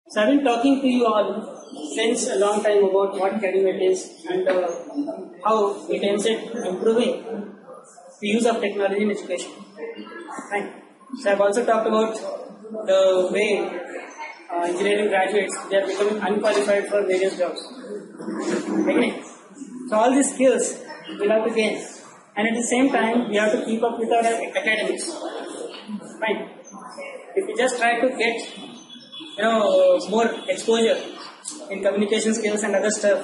So I've been talking to you all since a long time about what CADiMate is and how it aims at improving the use of technology in education. Right. So I've also talked about the way engineering graduates, they are becoming unqualified for various jobs. Okay. So all these skills we'll have to gain, and at the same time we have to keep up with our academics. Right. If we just try to get more exposure in communication skills and other stuff,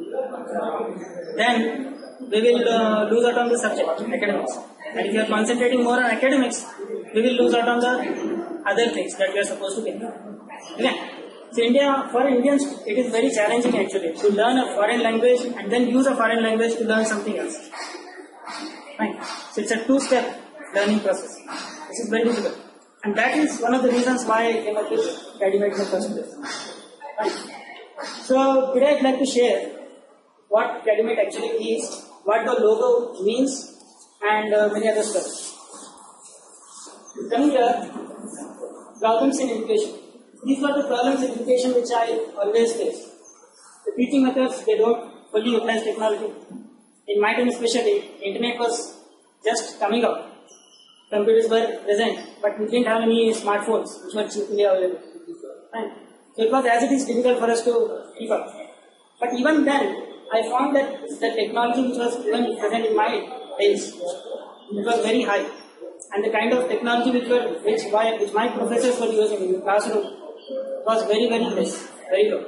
then we will lose out on the subject, academics. And if you are concentrating more on academics, we will lose out on the other things that we are supposed to get. Okay. So for Indians, it is very challenging actually to learn a foreign language and then use a foreign language to learn something else. Right. So it's a two-step learning process. This is very difficult. And that is one of the reasons why I came up with CADiMate in the first place. Right. So today I'd like to share what CADiMate actually is, what the logo means, and many other stuff. Coming here, problems in education. These are the problems in education which I always face. The teaching methods, they don't fully utilize technology. In my time especially, internet was just coming out. Computers were present, but we didn't have any smartphones which were cheaply available. Right. So it was as it is difficult for us to keep up. But even then, I found that the technology which was even present in my days, it was very high. And the kind of technology which my professors were using in the classroom was very, very less, very low.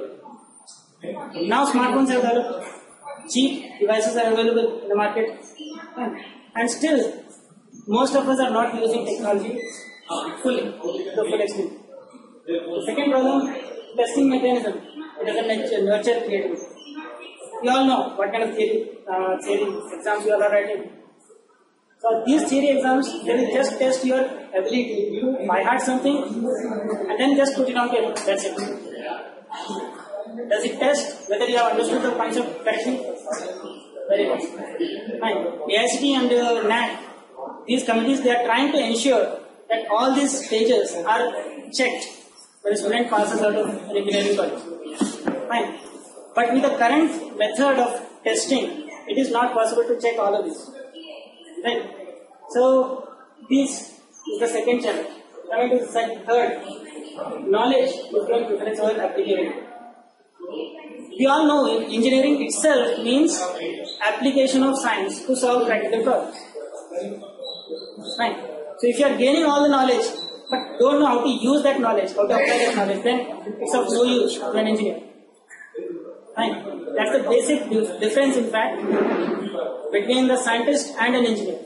Now smartphones are developed, cheap devices are available in the market, and still most of us are not using technology fully, to full extent. The second problem, testing mechanism. It doesn't nurture creativity. We all know what kind of theory exams you all are writing. So these theory exams, they will just test your ability to by heart something and then just put it on paper. That's it. Does it test whether you have understood the concept correctly? Very good. Fine. AICT and NAT, these committees, they are trying to ensure that all these stages are checked when a student passes out of an engineering college. Fine. But with the current method of testing, it is not possible to check all of this. Right? So, this is the second challenge. Coming to the third, knowledge is difference over application. We all know engineering itself means application of science to solve practical problems. Right. So if you are gaining all the knowledge but don't know how to use that knowledge, how to apply that knowledge, then it's of no use to an engineer. Right. That's the basic difference, in fact, between the scientist and an engineer.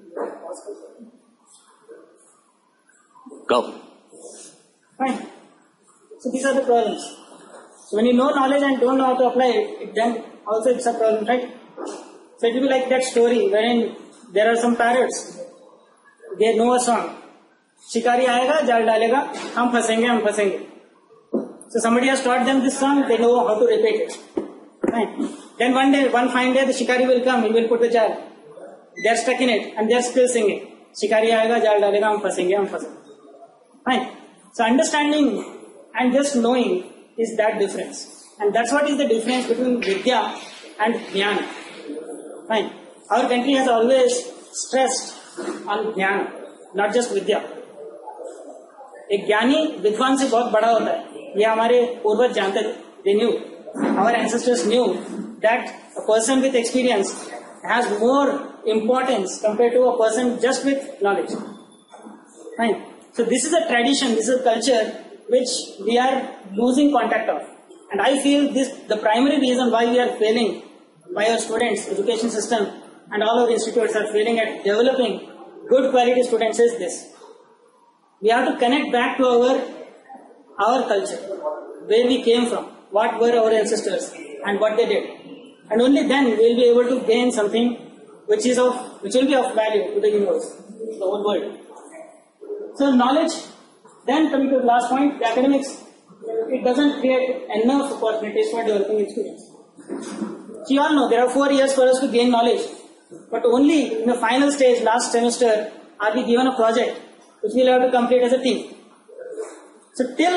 Go. Fine. So these are the problems. So when you know knowledge and don't know how to apply it, then also it's a problem, right? So it will be like that story wherein there are some parrots. They know a song. Shikari aayega, jal dalega, hum phasenge. So somebody has taught them this song, they know how to repeat it. Right. Then one fine day, the shikari will come, he will put the jal. They are stuck in it and they are still singing. Shikari aayega, jal dalega, hum phasenge. Right. So understanding and just knowing is that difference. And that's what is the difference between Vidya and Jnana. Right. Our country has always stressed on Jnana, not just Vidya. एक ज्ञानी विद्वान से बहुत बड़ा होता है, ये हमारे पूर्वज जानते थे. They knew, our ancestors knew that a person with experience has more importance compared to a person just with knowledge. Right. So this is a tradition, this is a culture which we are losing contact of. And I feel the primary reason why we are failing, why our students, education system and all our institutes are failing at developing good quality students is this. We have to connect back to our culture, where we came from, what were our ancestors and what they did. And only then we will be able to gain something which will be of value to the universe, the whole world. So knowledge, then coming to the last point, the academics, it doesn't create enough opportunities for developing experience. So you all know there are 4 years for us to gain knowledge, but only in the final stage, last semester, are we given a project which we'll have to complete as a team. So till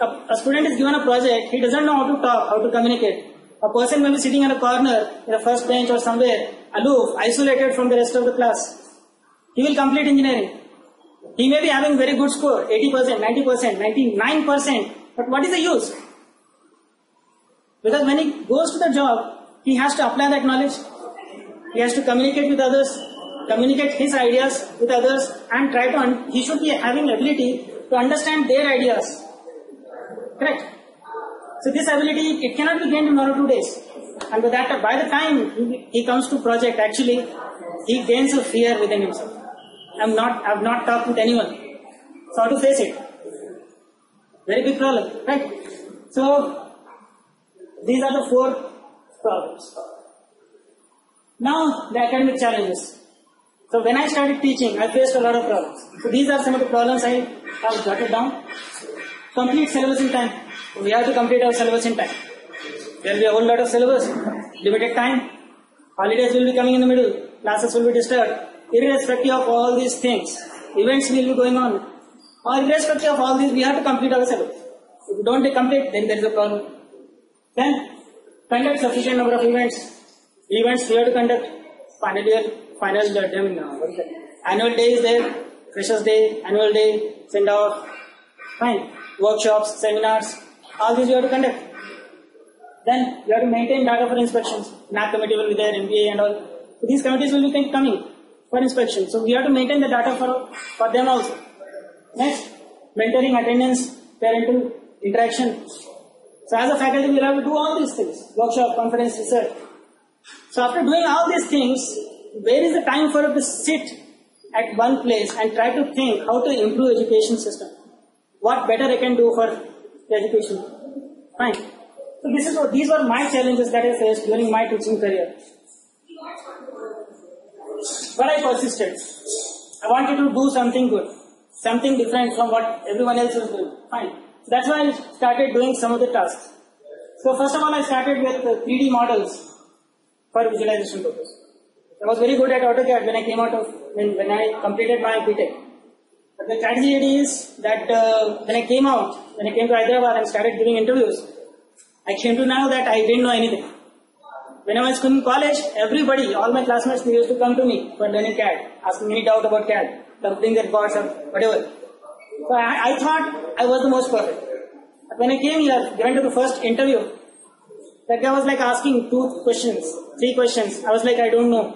a student is given a project, he doesn't know how to talk, how to communicate. A person may be sitting in a corner, in the first bench or somewhere, aloof, isolated from the rest of the class. He will complete engineering. He may be having very good score, 80%, 90%, 99%, but what is the use? Because when he goes to the job, he has to apply that knowledge. He has to communicate with others, communicate his ideas with others, and try to, he should be having ability to understand their ideas. Correct? So this ability, it cannot be gained in 1 or 2 days. And by the time he comes to project, actually, he gains a fear within himself. I've not talked with anyone. So how to face it? Very big problem, right? So these are the 4 problems. Now the academic challenges. So when I started teaching, I faced a lot of problems. So these are some of the problems I have jotted down. Complete syllabus in time. We have to complete our syllabus in time. There will be a whole lot of syllabus, limited time, holidays will be coming in the middle, classes will be disturbed. Irrespective of all these things, events will be going on. Or irrespective of all these, we have to complete our syllabus. If we don't complete, then there is a problem. Then, conduct sufficient number of events. Events we have to conduct. Annual day is there, freshers day, annual day, send off, fine. Workshops, seminars, all these you have to conduct. Then you have to maintain data for inspections. NAC committee will be there, MBA and all. So these committees will be coming for inspection. So we have to maintain the data for them also. Next, mentoring, attendance, parental interaction. So as a faculty, we will have to do all these things. Workshop, conference, research. So after doing all these things, where is the time for us to sit at one place and try to think how to improve education system? What better I can do for the education? Fine. So these were my challenges that I faced during my teaching career. But I persisted. I wanted to do something good, something different from what everyone else was doing. Fine. So that's why I started doing some of the tasks. So first of all, I started with 3D models for visualization purpose. I was very good at AutoCAD when I completed my BTech. But the tragedy is that when I came to Hyderabad and started giving interviews, I came to know that I didn't know anything. When I was in college, everybody, all my classmates, they used to come to me for learning CAD, asking any doubt about CAD, dumping their thoughts or whatever. So I thought I was the most perfect. But when I came here, went to the first interview, that guy was like asking 2 questions, 3 questions. I was like, I don't know.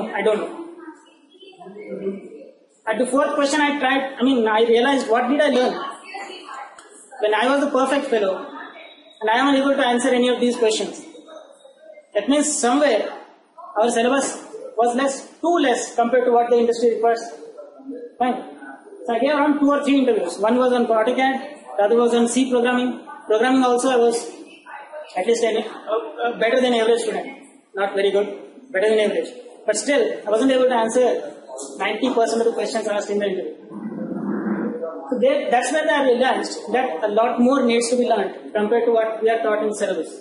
At the 4th question I realized, what did I learn? When I was the perfect fellow, and I am unable to answer any of these questions. That means somewhere, our syllabus was too less compared to what the industry requires. Fine. So I gave around 2 or 3 interviews. One was on AutoCAD, the other was on C programming. Programming also I was at least better than average student. Not very good, better than average. But still, I wasn't able to answer 90% of the questions asked in the interview. So that's where I realized that a lot more needs to be learned compared to what we are taught in syllabus.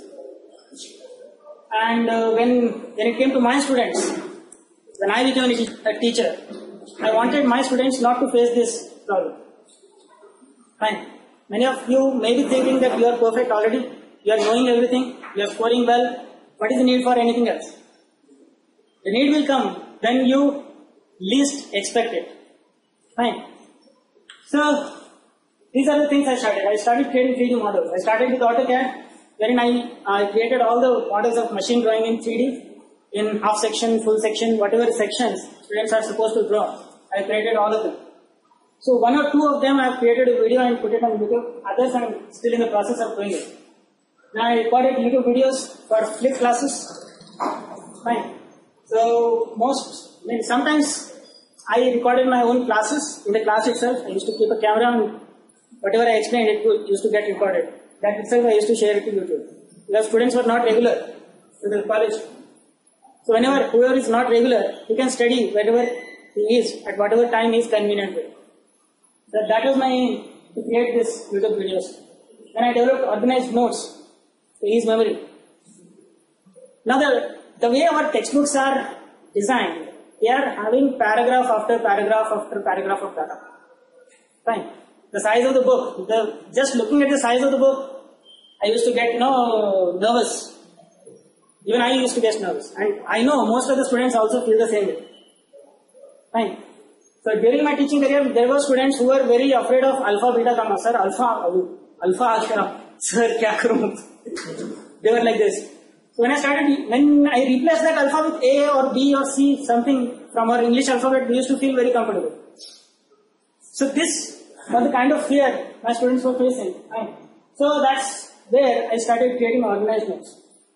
And when it came to my students, when I became a teacher, I wanted my students not to face this problem. Fine. Many of you may be thinking that you are perfect already, you are knowing everything, you are scoring well. What is the need for anything else? The need will come when you least expect it. Fine. So, these are the things I started. I started creating 3D models. I started with AutoCAD, wherein I created all the models of machine drawing in 3D, in half section, full section, whatever sections students are supposed to draw. I created all of them. So 1 or 2 of them I have created a video and put it on YouTube. Others I am still in the process of doing it. Now I recorded YouTube videos for flip classes. Fine. So sometimes I recorded my own classes in the class itself. I used to keep a camera and whatever I explained, it used to get recorded. That itself I used to share it to YouTube. Because students were not regular to the college. So whoever is not regular, he can study wherever he is, at whatever time is convenient with. So that was my aim, to create this YouTube videos. Then I developed organized notes to ease memory. Now the way our textbooks are designed, they are having paragraph after paragraph after paragraph of data. Fine. the size of the book, just looking at the size of the book, I used to get, nervous. Even I used to get nervous. And I know most of the students also feel the same way. Fine. So during my teaching career, there were students who were very afraid of alpha, beta, gamma. Sir, alpha ashram. Sir, kya karoon? They were like this. So when I replaced that alpha with A or B or C, something from our English alphabet, we used to feel very comfortable. So this was the kind of fear my students were facing. Fine. So that's where I started creating organized notes.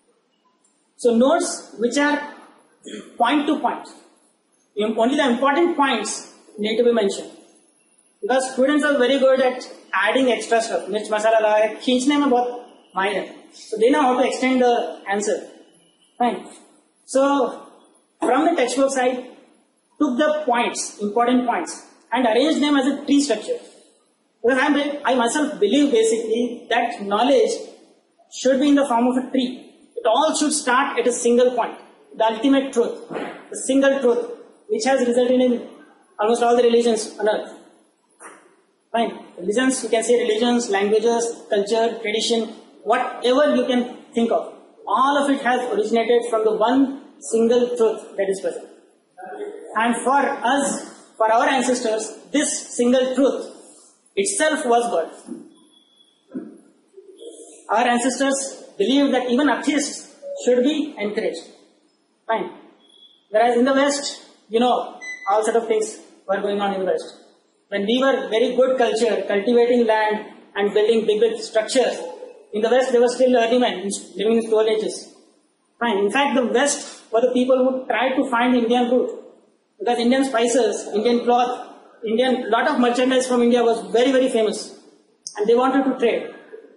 So notes which are point to point. Only the important points need to be mentioned. Because students are very good at adding extra stuff. Mirch masala laga, खींचने में बहुत माहिर है. So they know how to extend the answer. Fine. So from the textbook side, took the points, important points, and arranged them as a tree structure. Because I myself believe basically that knowledge should be in the form of a tree. It all should start at a single point. The ultimate truth. The single truth which has resulted in almost all the religions on earth. Fine. Religions, you can say religions, languages, culture, tradition, whatever you can think of. All of it has originated from the one single truth that is present. And for us, for our ancestors, this single truth itself was God. Our ancestors believed that even atheists should be encouraged. Fine. Whereas in the West, all sort of things were going on in the West. When we were very good culture, cultivating land and building big structures, in the West there were still early men living in stone ages. Fine. In fact, the West were the people who tried to find the Indian root. Because Indian spices, Indian cloth, lot of merchandise from India was very, very famous. And they wanted to trade.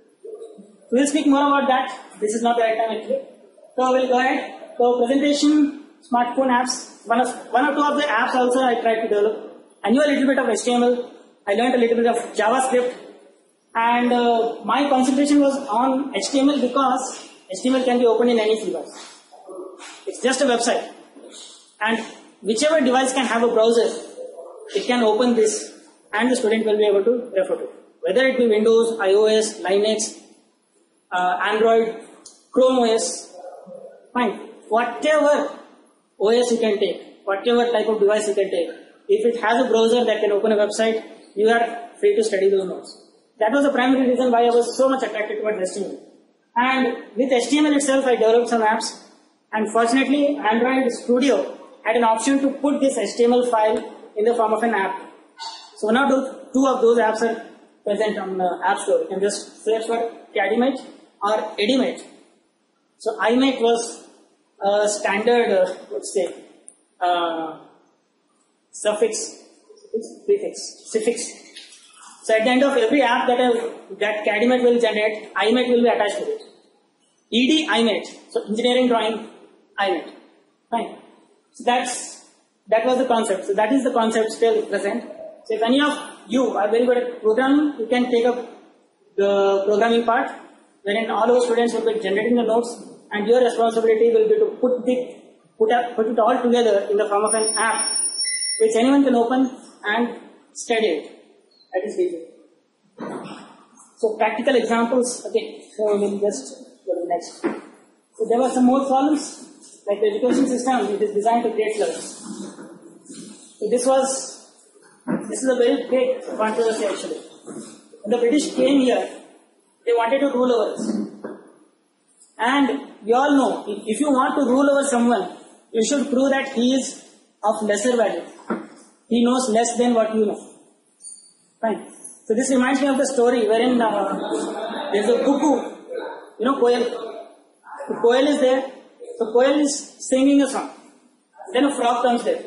We will speak more about that. This is not the right time actually. So we'll go ahead. So presentation, smartphone apps. One or two of the apps also I tried to develop. I knew a little bit of HTML. I learned a little bit of JavaScript. And my concentration was on HTML because HTML can be opened in any device. It's just a website. And whichever device can have a browser, it can open this and the student will be able to refer to it. Whether it be Windows, iOS, Linux, Android, Chrome OS, fine. Whatever OS you can take, whatever type of device you can take, if it has a browser that can open a website, you are free to study those notes. That was the primary reason why I was so much attracted towards HTML. And with HTML itself, I developed some apps. And fortunately, Android Studio had an option to put this HTML file in the form of an app. So now two of those apps are present on the App Store. You can just search for CADiMate or aniMate. So iMate was a standard, suffix. So at the end of every app that CADiMate will generate, iMate will be attached to it. ED iMate. So engineering drawing iMate. Fine. So that was the concept. So that is the concept still present. So if any of you are very good at programming, you can take up the programming part, wherein all our students will be generating the notes, and your responsibility will be to put it all together in the form of an app, which anyone can open and study it. That is easy. So practical examples. Okay. So we will just go to the next. So there were some more problems. Like the education system, it is designed to create learners. So this is a very big controversy actually. When the British came here, they wanted to rule over us. And we all know, if you want to rule over someone, you should prove that he is of lesser value. He knows less than what you know. Fine. So this reminds me of the story wherein there is a cuckoo, koel. The koel is there. So koel is singing a song. Then a frog comes there.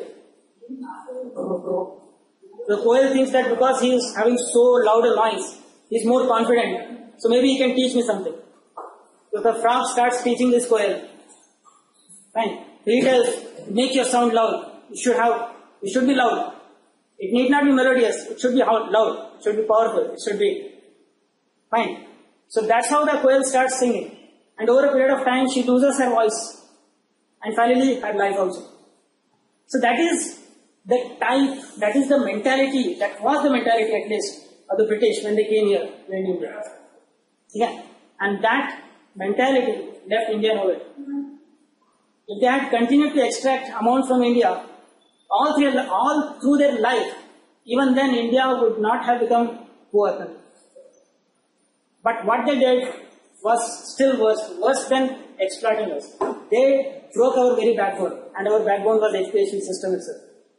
The koel thinks that because he is having so loud a noise, he is more confident. So maybe he can teach me something. So the frog starts teaching this koel. Fine. He tells, make your sound loud. You should be loud. It need not be melodious. It should be loud. It should be powerful. It should be fine. So that's how the koel starts singing. And over a period of time, she loses her voice. And finally, her life also. So that is the type, that is the mentality, that was the mentality at least or the British when they came here in India. Yeah. And that mentality left India nowhere. If they had continued to extract amount from India all through their life, even then India would not have become poor. But what they did was still worse than exploiting us. They broke our very backbone, and our backbone was the education system itself.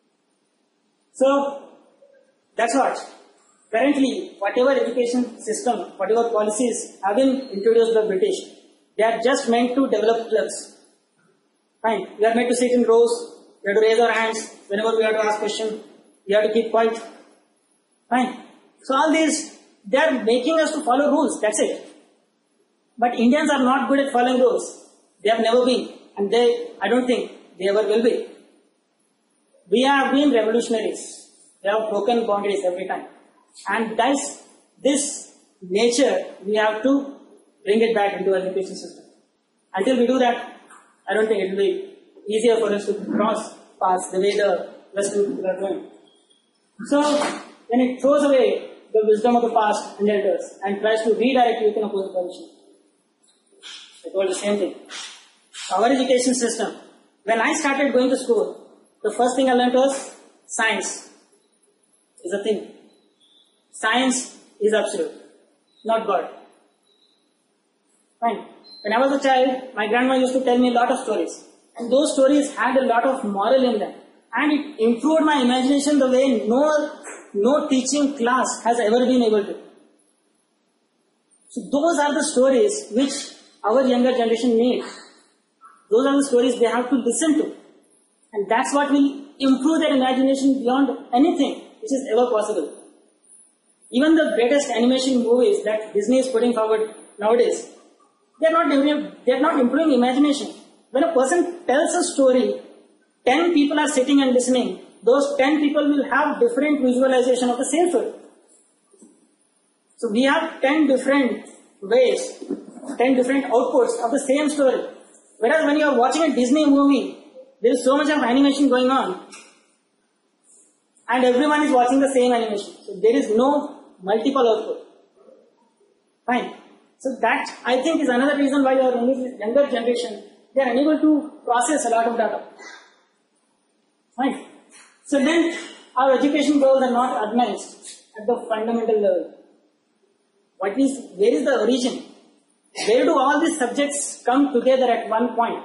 So, that's what. Currently, whatever education system, whatever policies have been introduced by British, they are just meant to develop clerks. Fine. We are meant to sit in rows, we have to raise our hands whenever we have to ask questions, we have to keep quiet. Fine. So all these, they are making us to follow rules, that's it. But Indians are not good at following rules. They have never been, and I don't think they ever will be. We have been revolutionaries. We have broken boundaries every time. And this nature, we have to bring it back into our education system. Until we do that, I don't think it will be easier for us to cross paths the way the Western people are doing. So, when it throws away the wisdom of the past and elders and tries to redirect youth in opposite direction, I told the same thing. Our education system, when I started going to school, the first thing I learned was science is a thing. Science is absolute, not God. Fine. When I was a child, my grandma used to tell me a lot of stories. And those stories had a lot of moral in them. And it improved my imagination the way no teaching class has ever been able to. So those are the stories which our younger generation needs. Those are the stories they have to listen to. And that's what will improve their imagination beyond anything which is ever possible. Even the greatest animation movies that Disney is putting forward nowadays, they are not improving imagination. When a person tells a story, 10 people are sitting and listening. Those 10 people will have different visualization of the same story. So we have 10 different ways, 10 different outputs of the same story. Whereas when you are watching a Disney movie, there is so much of animation going on, and everyone is watching the same animation. So there is no multiple output. Fine. So that, I think, is another reason why our younger generation, they are unable to process a lot of data. Fine. So then, our education goals are not advanced at the fundamental level. Where is the origin? Where do all these subjects come together at one point?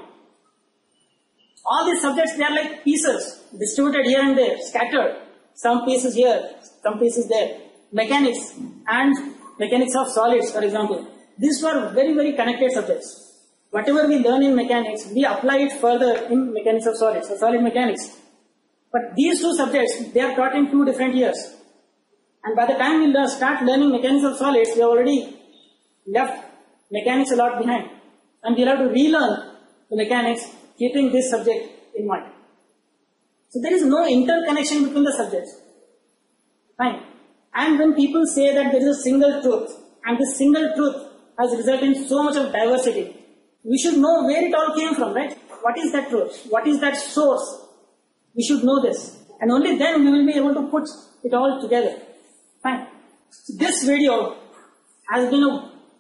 All these subjects, they are like pieces, distributed here and there, scattered. Some pieces here, some pieces there. Mechanics and mechanics of solids, for example. These were very, very connected subjects. Whatever we learn in mechanics, we apply it further in mechanics of solids, or solid mechanics. But these two subjects, they are taught in 2 different years. And by the time we start learning mechanics of solids, we have already left mechanics a lot behind. And we'll have to relearn the mechanics, keeping this subject in mind. So there is no interconnection between the subjects. Fine. And when people say that there is a single truth, and this single truth has resulted in so much of diversity, we should know where it all came from, right? What is that truth? What is that source? We should know this. And only then we will be able to put it all together. Fine. So this video has been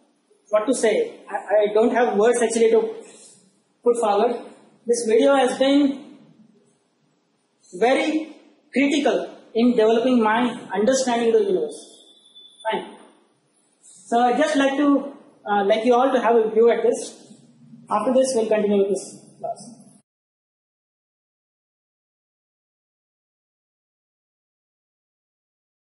I don't have words actually to put forward. This video has been very critical in developing my understanding of the universe. Fine. So I'd just like you all to have a view at this. After this, we'll continue with this class.